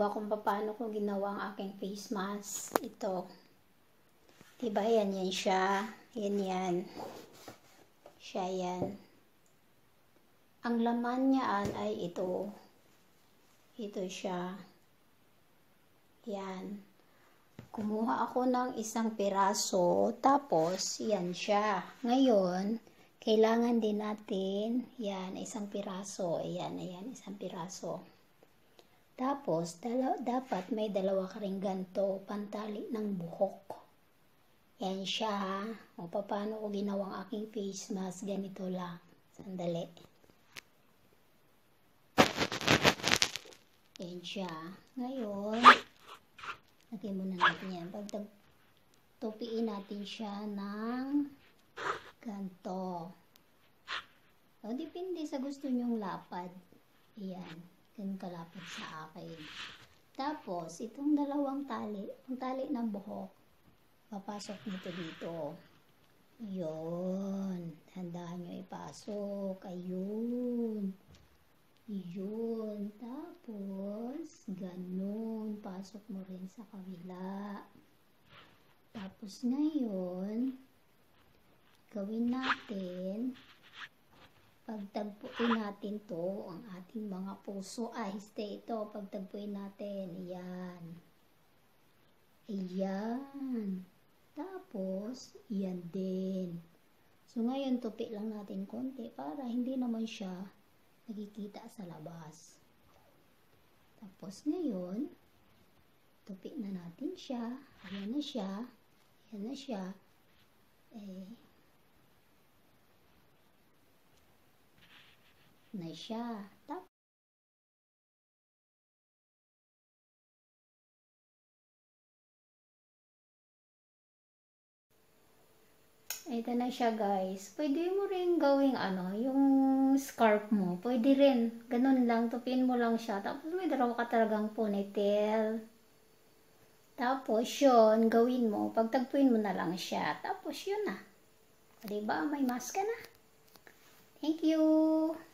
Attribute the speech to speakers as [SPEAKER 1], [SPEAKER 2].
[SPEAKER 1] kung paano ko ginawa ang aking face mask. Ito. Diba yan siya. Yan. Siya yan. Ang laman niyan ay ito. Ito siya. Yan. Kumuha ako ng isang piraso. Tapos, yan siya. Ngayon, kailangan din natin, yan, isang piraso. Ayan, isang piraso. Tapos, dapat may dalawa ka rin ganito, pantali ng buhok. Yan siya. O, paano ko ginawang aking face mask? Ganito lang. Sandali. Yan siya. Ngayon, lagay muna natin yan. Pag tupiin natin siya ng ganito. O, depende sa gusto nyong lapad. Ayan. Ganun kalapad sa akin. Tapos, itong dalawang tali, ang tali ng buhok, papasok nito dito. Yun. Handaan nyo ipasok. Ayun. Yun. Tapos, ganun. Pasok mo rin sa kabila. Tapos, ngayon, gawin natin, pagtagpuin natin to, ang ating mga puso. Ito, pagtagpuin natin. Ayan. Ayan. Tapos, yan din. So, ngayon, tupi lang natin konti para hindi naman siya nakikita sa labas. Tapos, ngayon, tupi na natin siya. Ayan na siya. Ayan na siya. Na siya. Tapos, ito na siya guys. Pwede mo rin gawing yung scarf mo. Pwede rin. Ganun lang. Tupin mo lang siya. Tapos may dalawa ka talagang ponytail. Tapos yun, gawin mo. Pagtagpuin mo na lang siya. Tapos yun na. Diba? May mask ka na. Thank you.